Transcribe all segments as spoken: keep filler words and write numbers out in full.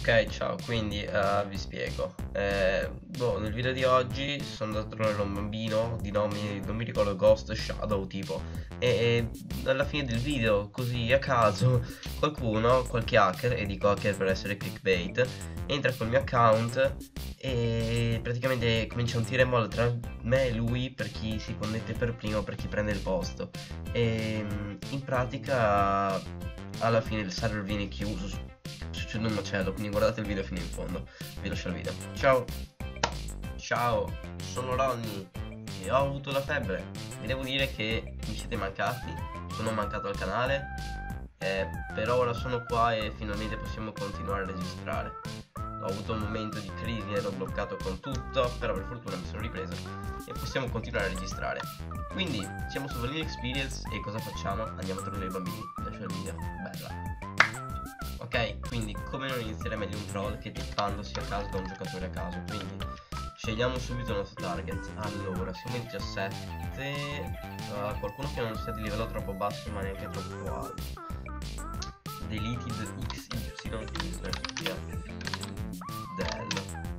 Ok, ciao, quindi uh, vi spiego. Eh, boh, nel video di oggi sono andato a trovare un bambino di nome, non mi ricordo, Ghost Shadow tipo. E, e alla fine del video, così a caso, qualcuno, qualche hacker, e dico hacker per essere clickbait, entra col mio account e praticamente comincia un tira e molla tra me e lui per chi si connette per primo, per chi prende il posto. E in pratica alla fine il server viene chiuso, succede un macello, quindi guardate il video fino in fondo. Vi lascio il video. Ciao. Ciao, sono Ronny e ho avuto la febbre. Vi devo dire che mi siete mancati, sono mancato al canale, eh, però ora sono qua e finalmente possiamo continuare a registrare. Ho avuto un momento di crisi, ero bloccato con tutto, però per fortuna mi sono ripreso e possiamo continuare a registrare. Quindi siamo su Vanilla Experience e cosa facciamo? Andiamo a trovare i bambini. Vi lascio il video. Bella. Ok, quindi come non iniziare meglio un troll che tippandosi a caso da un giocatore a caso. Quindi scegliamo subito il nostro target. Allora, siamo in diciassette. uh, Qualcuno che non sia di livello troppo basso ma neanche troppo alto. Deleted X Y via del.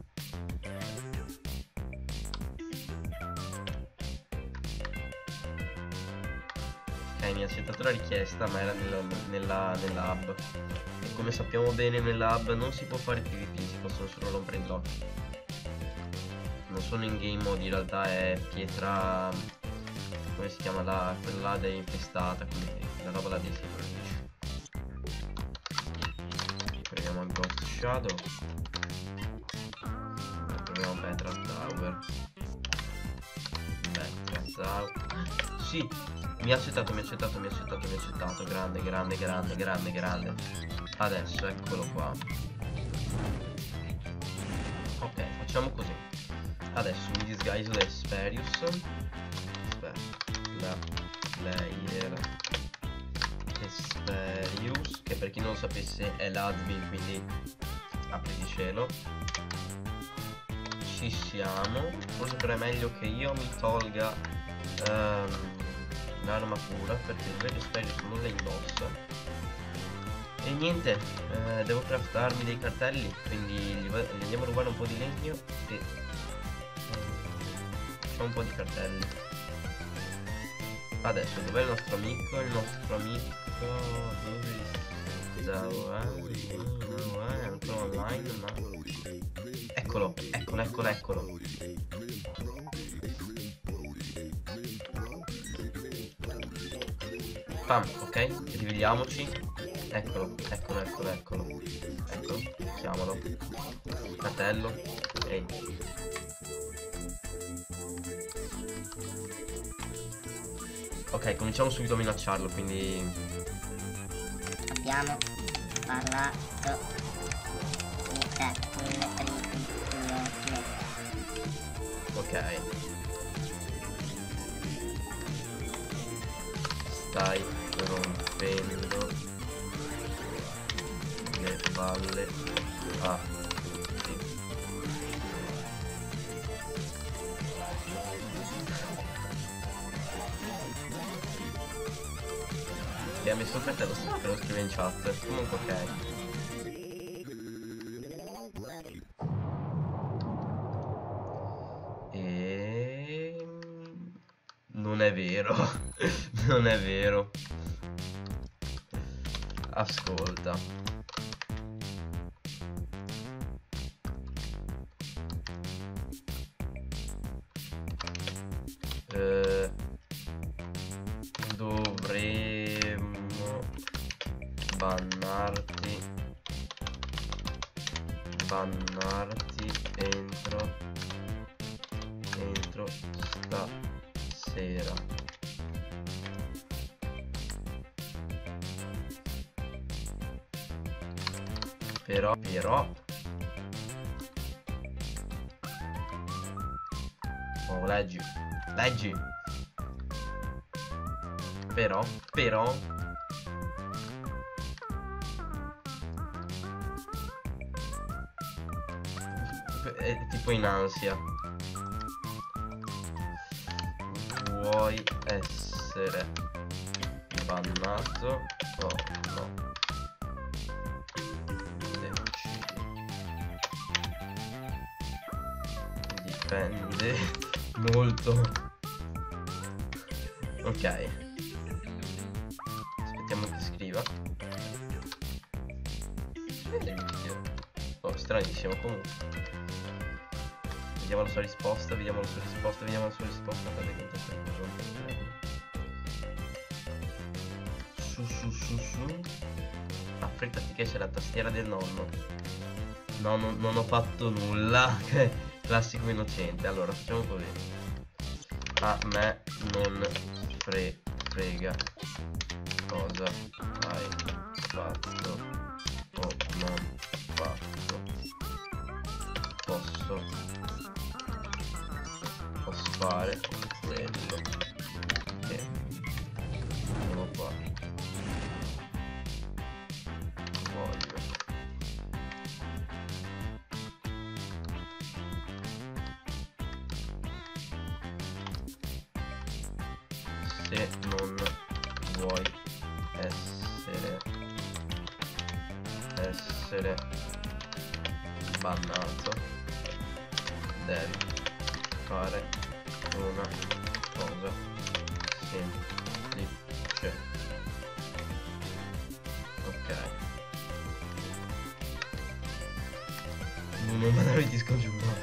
Ok, mi ha accettato la richiesta ma era nella, nella, nella hub. E come sappiamo bene nella hub non si può fare PvP, si possono solo rompere i blocchi. Non sono in game mode, in realtà è pietra, come si chiama la, quella là infestata, quindi la roba là dei silverfish. Proviamo il Ghost Shadow. Proviamo Petra Tower. Petra Tower. Sì, mi ha accettato, mi ha accettato, mi ha accettato, mi ha accettato. Grande, grande, grande, grande, grande. Adesso eccolo qua. Ok, facciamo così. Adesso mi disguiso da Esperius. Aspetta, la player Esperius, che per chi non lo sapesse è l'admin, quindi apri di cielo. Ci siamo. Forse però è meglio che io mi tolga um, l'armatura, perché il vero Esperius non la indossa. E niente, eh, devo craftarmi dei cartelli, quindi gli, gli andiamo a rubare un po' di legno e eh, facciamo un po' di cartelli. Adesso dov'è il nostro amico? Il nostro amico dove stava? È ancora online, ma eccolo, eccolo, eccolo, eccolo. Pam, ok, rivediamoci. Eccolo, eccolo, eccolo, eccolo. Eccolo, chiamalo. Fratello. Ehi. Ok, cominciamo subito a minacciarlo, quindi abbiamo parlato di te, ok. Stai rompendo le palle a tutti. Che ha messo per te lo, te lo scrive in chat. Comunque ok. E non è vero. Non è vero. Ascolta. Eh, dovremmo bannarti bannarti entro entro stasera. Però, però oh, leggi, leggi. Però, però è tipo in ansia. Vuoi essere bannato? Oh no. dipende molto. Ok, aspettiamo che scriva. Oh, stranissimo comunque. Vediamo la sua risposta, vediamo la sua risposta, vediamo la sua risposta. Su su su su. Affrettati che c'è la tastiera del nonno. No, non, non ho fatto nulla. Classico innocente. Allora, facciamo così. A me non fre frega cosa hai fatto o non fatto. Posso Posso fare quello che devo fare. Voglio. Se non vuoi essere essere bannato, devi fare una cosa semplice. Ok. Non me ti scongiuro.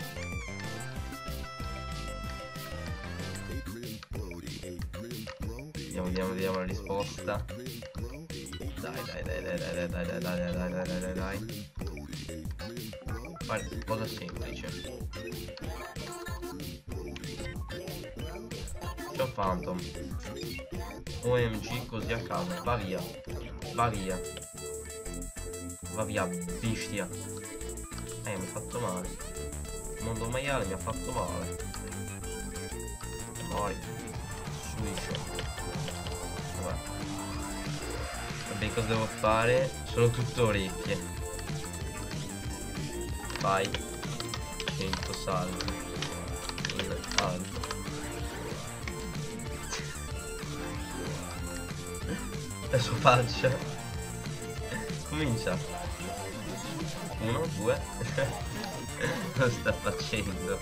Vediamo, vediamo, vediamo la risposta. Dai, dai, dai, dai, dai, dai, dai, dai, dai, dai, dai, dai, dai. Fare cosa semplice. C'ho Phantom. O M G così a caso. Va via. Va via. Va via, bestia. Eh, mi ha fatto male. Il mondo maiale mi ha fatto male. Poi. Switch. Vabbè. Vabbè, cosa devo fare? Sono tutto orecchie. Vai. cento salve. In alto. La sua faccia. Comincia. Uno, due. Lo sta facendo.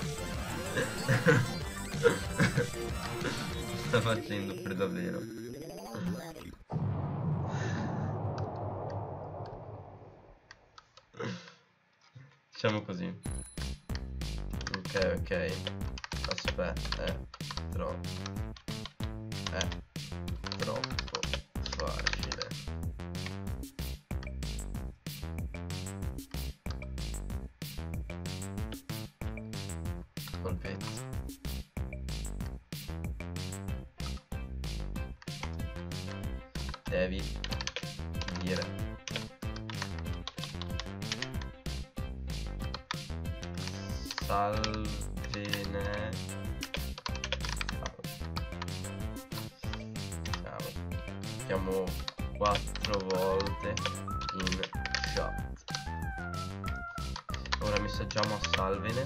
Sta facendo per davvero. Facciamo così. Ok, ok. Aspetta, è troppo. È troppo facile. Colpetti. Devi dire salvene. Facciamo quattro volte in chat. Ora messaggiamo a Salvene.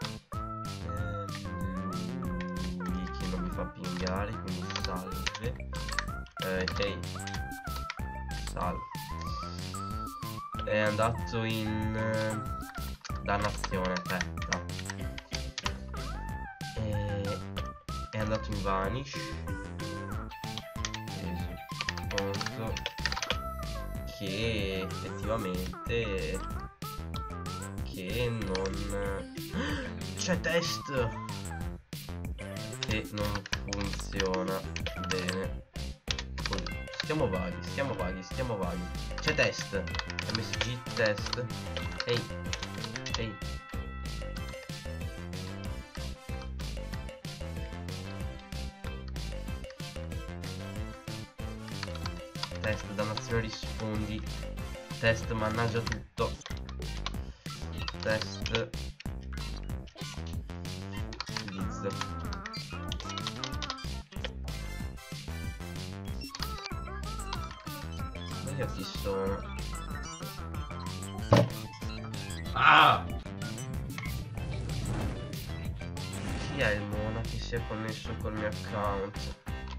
Ehm, che non mi fa pingare, quindi salve. Eh, ehi, salve. È andato in eh, dannazione, aspetta. E, è andato in vanish. Conto che effettivamente che non c'è test che non funziona bene. Stiamo vaghi, stiamo vaghi, stiamo vaghi. C'è test. M S G test. Ehi. Ehi. Test, dannazione rispondi. Test, mannaggia tutto. Test. Liz. Ma io chi sono? Ah! Chi è il Mona che si è connesso col mio account?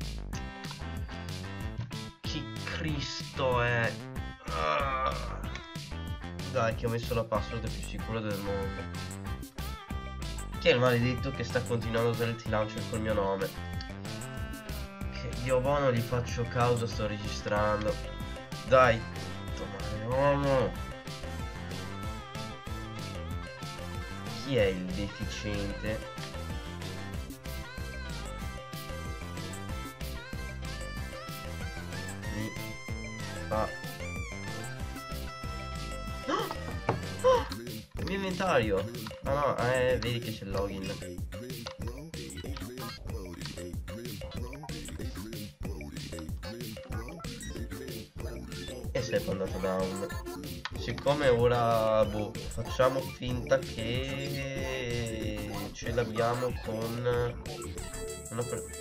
Cristo è uh. Dai che ho messo la password più sicura del mondo. Chi è il maledetto che sta continuando a usare il T-Launcher col mio nome? Che dio buono, gli faccio causa, sto registrando. Dai, domani uomo. Chi è il deficiente? Mi fa... Oh! Oh! Il mio inventario! Ah no, eh, vedi che c'è il login. E sei andato down. Siccome ora, boh, facciamo finta che ce l'abbiamo con una per...